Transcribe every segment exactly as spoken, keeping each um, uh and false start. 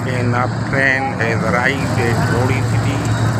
Enough train has arrived at Rohri city.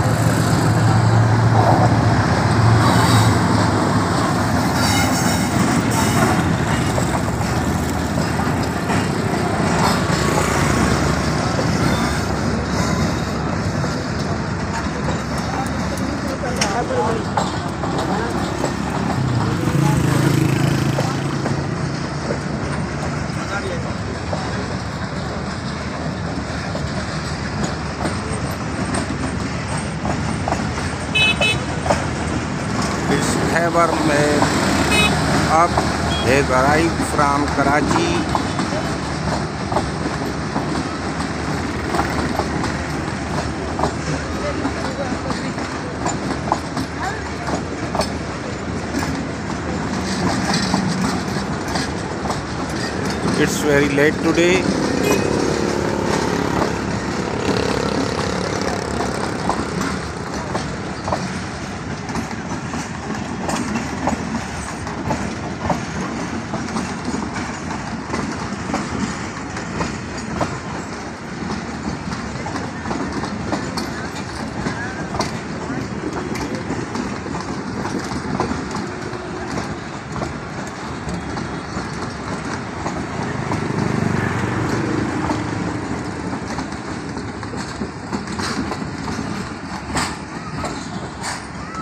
This Khyber Mail Up has arrived from Karachi. It's very late today.